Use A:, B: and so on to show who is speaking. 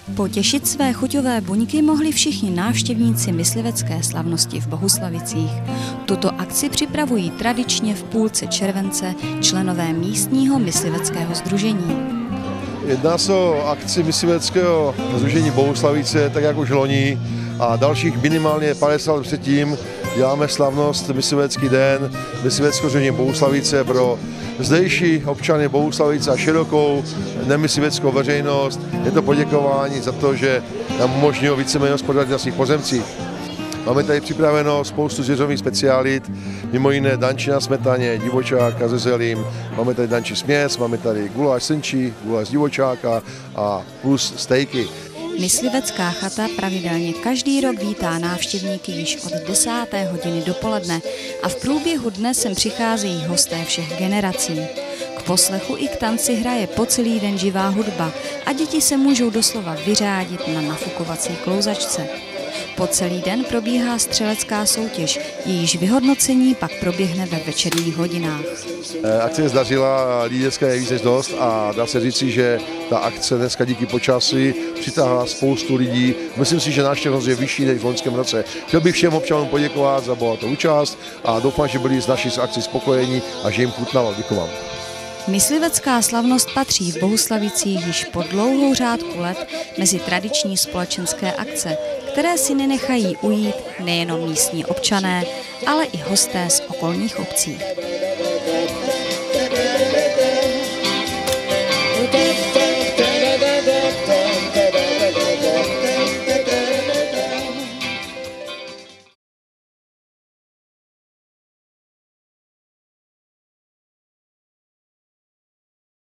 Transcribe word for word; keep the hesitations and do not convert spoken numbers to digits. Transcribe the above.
A: Potěšit své chuťové buňky mohli všichni návštěvníci myslivecké slavnosti v Bohuslavicích. Tuto akci připravují tradičně v půlce července členové místního mysliveckého sdružení.
B: Jedná se o akci mysliveckého sdružení Bohuslavice, tak jak už loni, a dalších minimálně padesát let předtím děláme slavnost Myslivecký den, mysliveckého sdružení Bohuslavice pro zdejší občany Bohuslavice a širokou nemysliveckou veřejnost. Je to poděkování za to, že nám umožnilo víceméně hospodařit na svých pozemcích. Máme tady připraveno spoustu zvěřových speciálit, mimo jiné danči na smetaně, divočáka se zelím, máme tady danči směs, máme tady guláš srnčí, guláš z divočáka a plus stejky.
A: Myslivecká chata pravidelně každý rok vítá návštěvníky již od desáté hodiny dopoledne a v průběhu dne sem přicházejí hosté všech generací. K poslechu i k tanci hraje po celý den živá hudba a děti se můžou doslova vyřádit na nafukovací klouzačce. Po celý den probíhá střelecká soutěž, jejíž vyhodnocení pak proběhne ve večerních hodinách.
B: Akce je zdařila, lidí dneska je víc než dost a dá se říci, že ta akce dneska díky počasí přitáhla spoustu lidí. Myslím si, že návštěvnost je vyšší než v loňském roce. Chtěl bych všem občanům poděkovat za bohatou účast a doufám, že byli z naší akcí spokojení a že jim chutnalo. Děkuji vám.
A: Myslivecká slavnost patří v Bohuslavicích již po dlouhou řádku let mezi tradiční společenské akce, které si nenechají ujít nejenom místní občané, ale i hosté z okolních obcí.